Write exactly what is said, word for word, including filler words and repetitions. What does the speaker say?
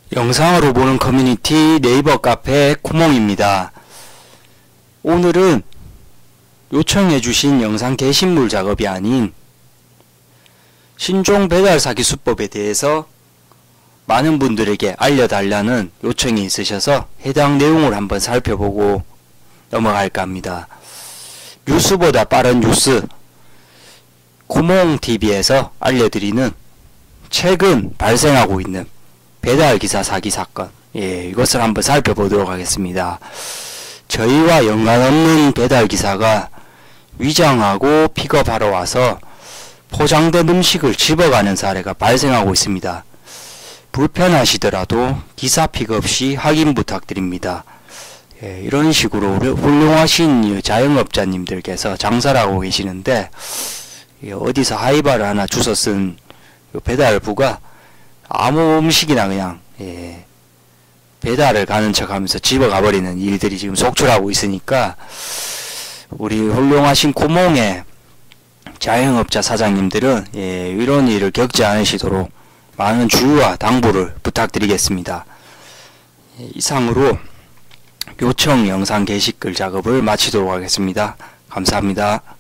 영상으로 보는 커뮤니티 네이버 카페 구멍입니다. 오늘은 요청해주신 영상 게시물 작업이 아닌 신종 배달 사기 수법에 대해서 많은 분들에게 알려달라는 요청이 있으셔서 해당 내용을 한번 살펴보고 넘어갈까 합니다. 뉴스보다 빠른 뉴스 구멍티비에서 알려드리는 최근 발생하고 있는 배달기사 사기 사건, 예, 이것을 한번 살펴보도록 하겠습니다. 저희와 연관없는 배달기사가 위장하고 픽업하러 와서 포장된 음식을 집어가는 사례가 발생하고 있습니다. 불편하시더라도 기사 픽업 시 확인 부탁드립니다. 예, 이런 식으로 훌륭하신 자영업자님들께서 장사를 하고 계시는데, 예, 어디서 하이바를 하나 주워 쓴 배달부가 아무 음식이나 그냥 예, 배달을 가는 척 하면서 집어가 버리는 일들이 지금 속출하고 있으니까 우리 훌륭하신 구멍의 자영업자 사장님들은 예, 이런 일을 겪지 않으시도록 많은 주의와 당부를 부탁드리겠습니다. 예, 이상으로 요청 영상 게시글 작업을 마치도록 하겠습니다. 감사합니다.